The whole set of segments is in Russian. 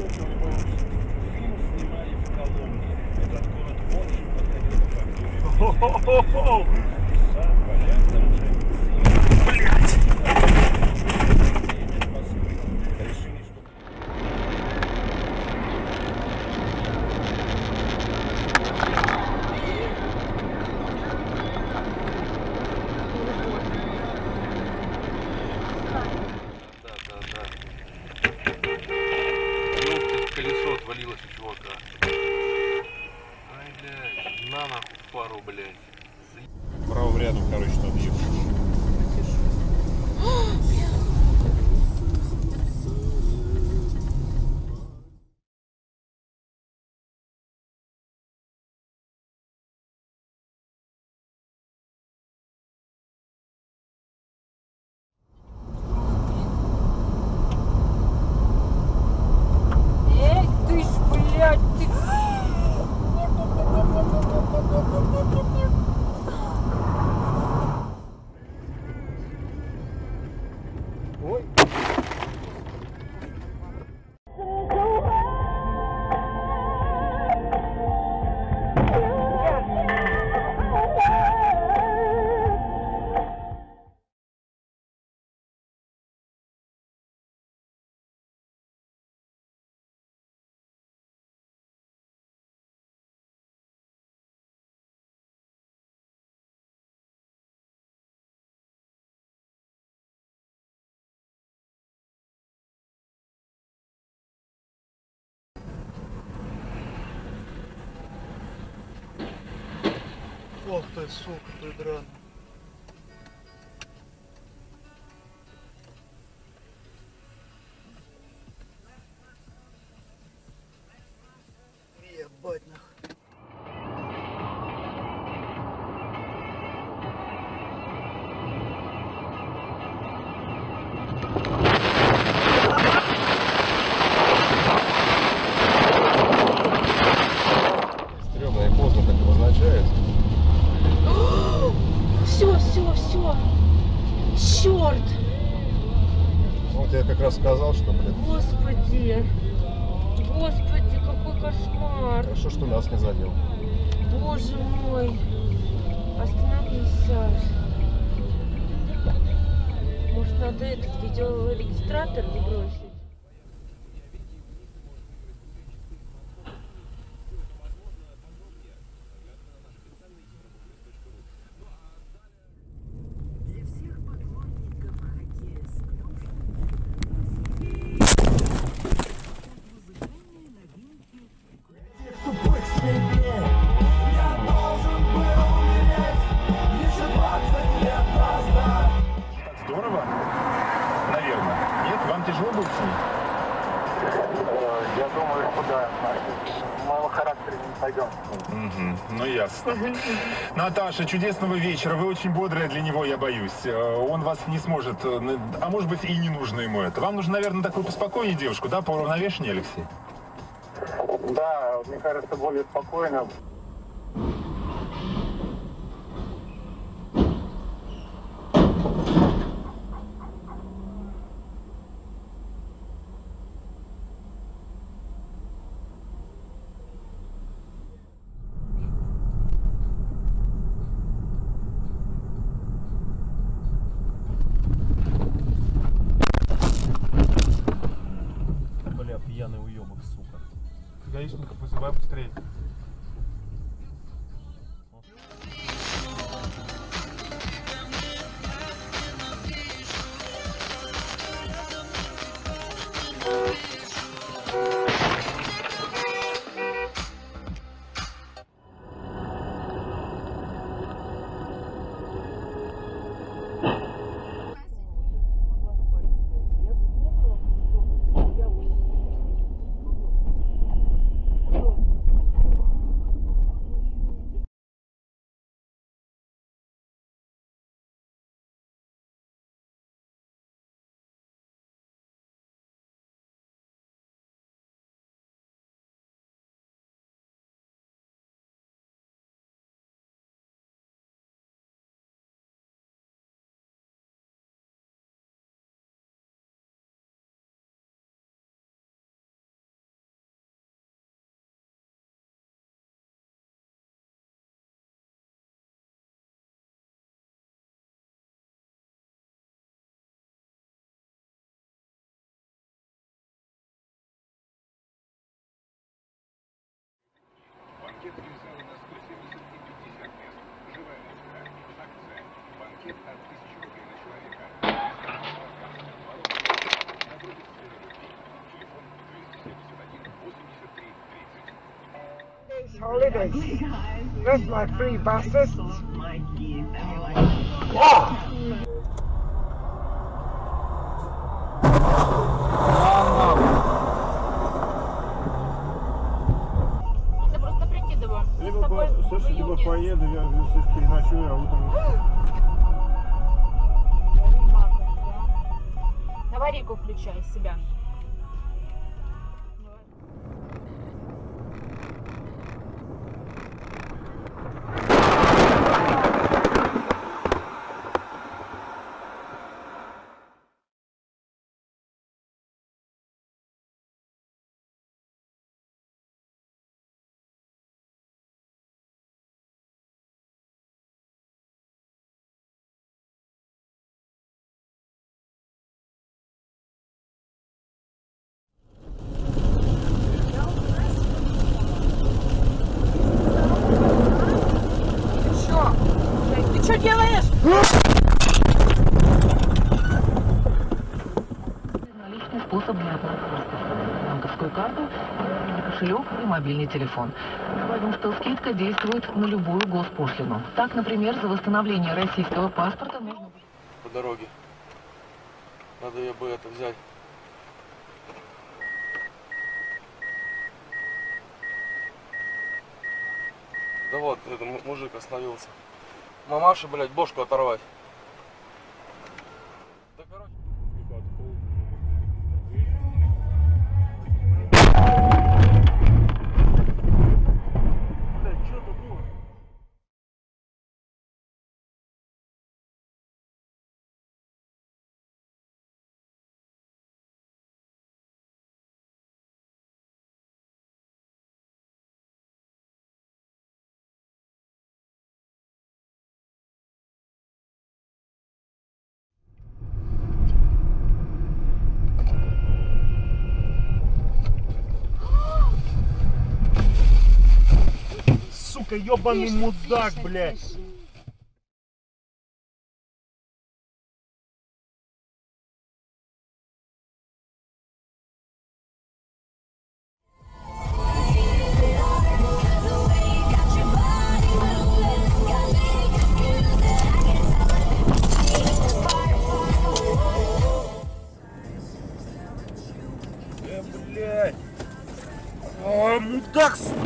Фильм снимали в Коломне. Этот город очень подходил к фактуре. Сад, поля, там же. Блять! Решили, что... Колесо отвалилось у чувака. Ай, блядь, на нахуй фару, блядь. Правым рядом, короче, надо ехать. Эй, ты ж, блядь, ты... Ой. Ох ты, сука, ты дран. Ебать нахуй. Стрёмно и поздно так обозначает. Все, все, все. Черт! Вот я как раз сказал, что, блин, Господи! Господи, какой кошмар! хорошо, что нас не задел. Боже мой! Остановись, Саш. Может, надо этот видеорегистратор не бросить? Для всех поклонников хоккея с музыкальные новинки. Тупой к себе. Я должен был умереть еще 20 лет назад. Здорово? Наверное. Нет? Вам тяжело будет с ней? Я думаю, что да. Моего характера не пойдем. Угу, ну ясно. Наташа, чудесного вечера. Вы очень бодрая для него, я боюсь. Он вас не сможет, а может быть и не нужно ему это. Вам нужно, наверное, такую поспокойнее девушку, да, поуравновешеннее, Алексей? Да, мне кажется, более спокойно. Бля, пьяный уебок, сука. Гаишников вызывай быстрее. holidays. That's my free bastard. Это просто прикидываю. Слушай, либо поеду, я здесь переночую, а утром... Аварийку включай себя. Ты что делаешь? Наличный способ для оплаты транспорта. Банковскую карту, кошелек и мобильный телефон. Говорим, что скидка действует на любую госпошлину. Так, например, за восстановление российского паспорта нужно... По дороге. Надо я бы это взять. Да вот, это мужик остановился. Мамаша, блядь, бошку оторвать. Да, короче. Блядь, что это было? Сука, ебаный мудак, блядь. Блядь. А, мудак, сука.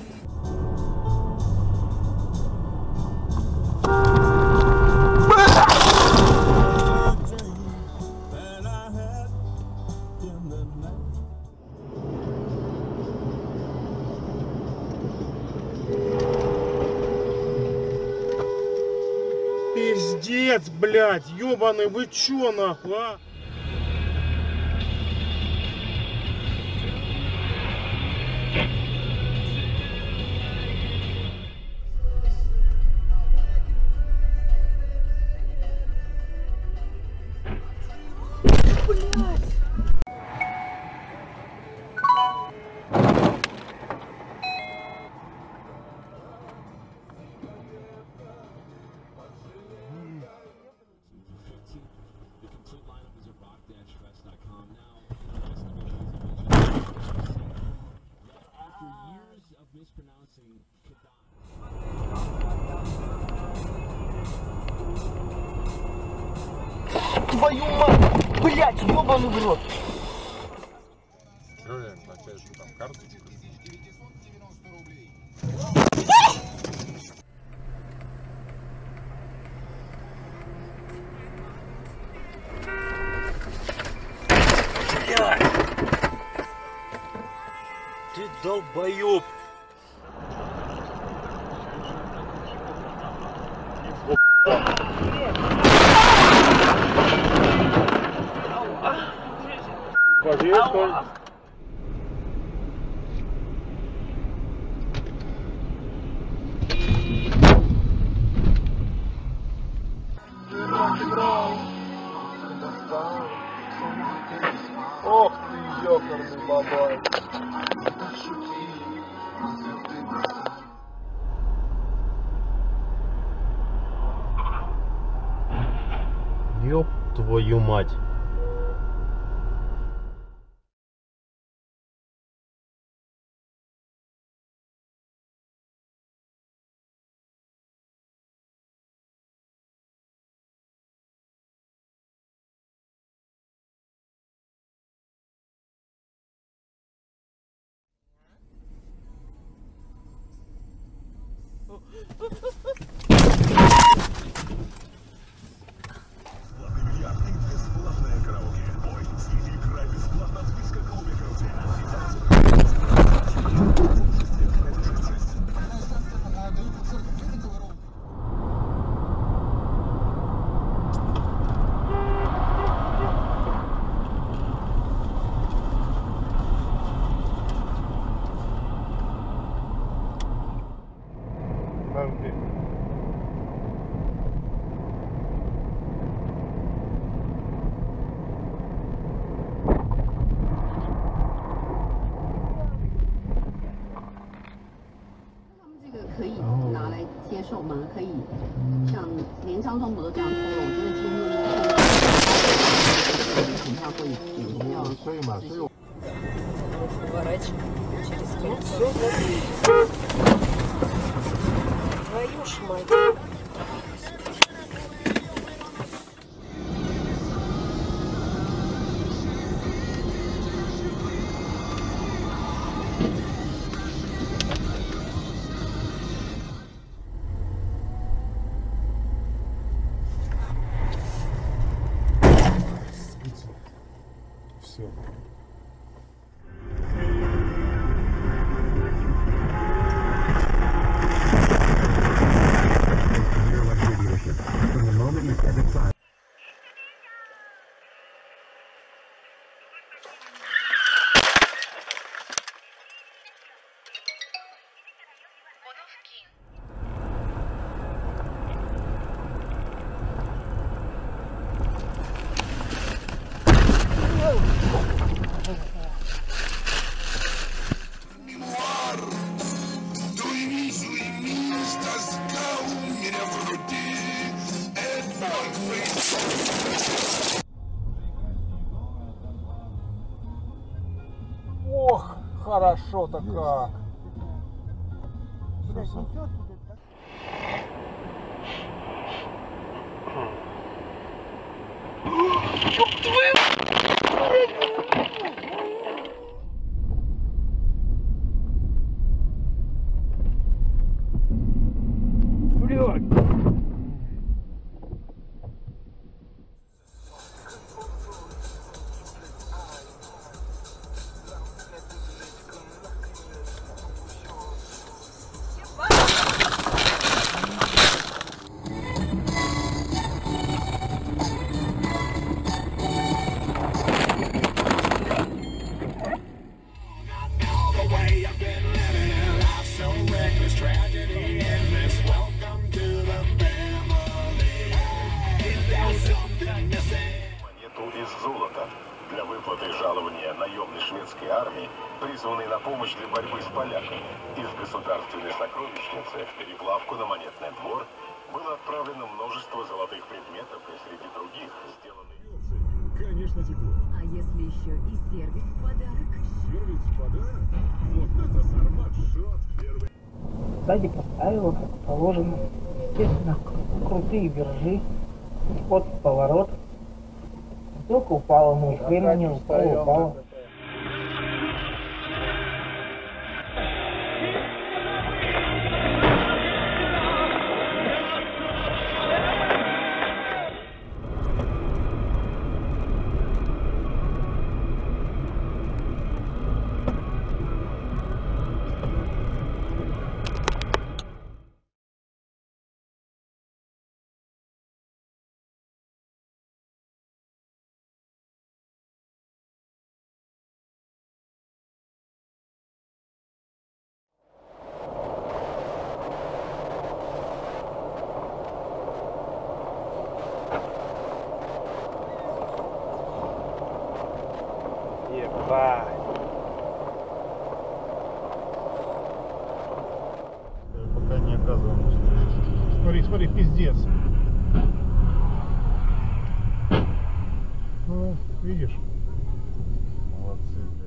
Пиздец, блядь, ёбаный, вы чё нахуй, а? Твою мать! Блять, ёбаный в рот! Проверяем, опять же, там карточку. Ты долбоёб! Поверь, ох ты, ёкарный бабай. Ёб твою мать. Подожди. Поворачивай через кольцо. Твою ж мать. Все. Ох, хорошо-то как. Для выплаты жалования наемной шведской армии, призванной на помощь для борьбы с поляками, из государственной сокровищницы в переплавку на монетный двор было отправлено множество золотых предметов и среди других сделанных... Конечно, тепло. А если еще и сервис в подарок? Сервис в подарок? Вот это сармат-шот первый. Сзади поставила, как положено. Естественно, крутые вержи. Вот поворот. Только упала, ну, хрена не упала. Пока не оказываем успеха. Смотри, смотри, пиздец. Ну, видишь? Молодцы, блин.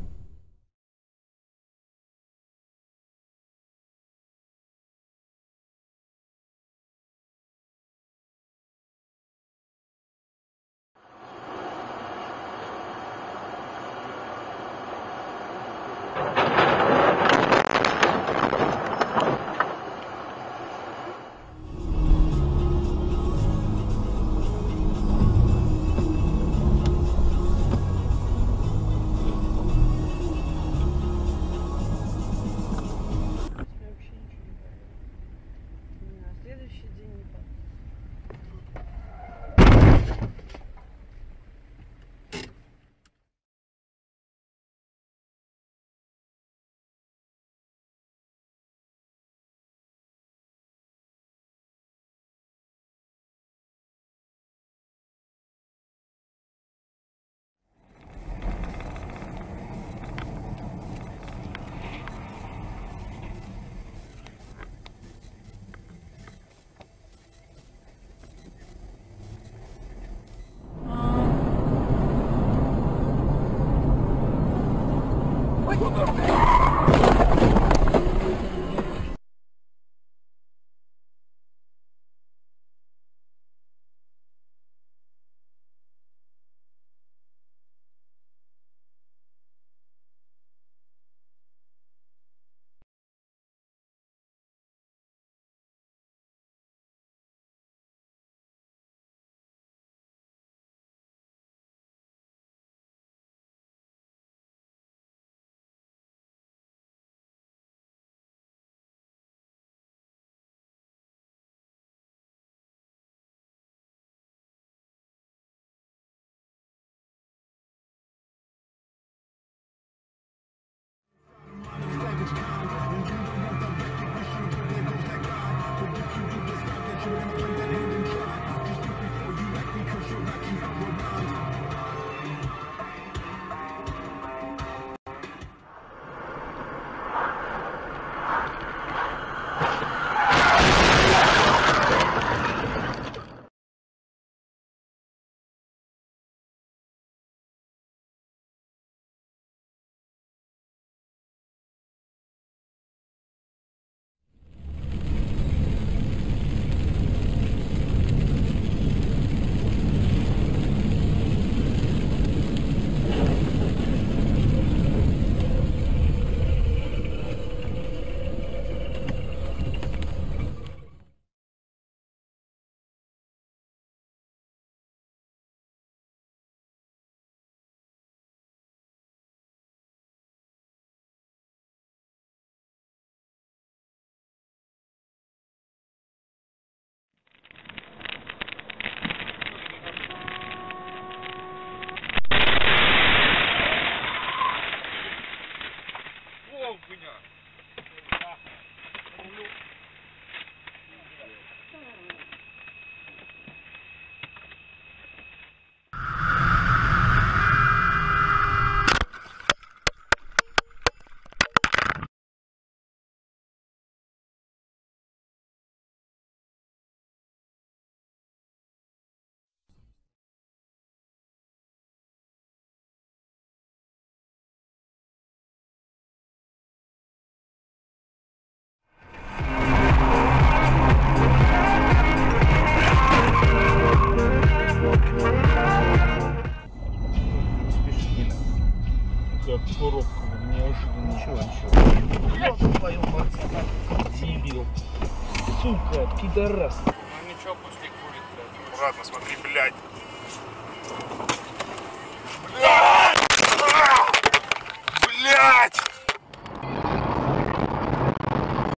Сука, пидорас. Ну ничего, пусть не курит, блядь. Аккуратно, смотри, блядь. Блядь!